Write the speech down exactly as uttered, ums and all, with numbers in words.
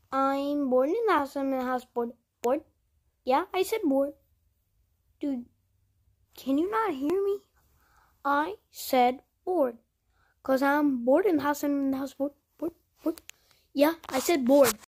I'm bored in the house. I'm in the house bored. Bored? Yeah, I said bored. Dude, can you not hear me? I said bored. Because I'm bored in the house. I'm in the house bored. Bored. Bored. Yeah, I said bored.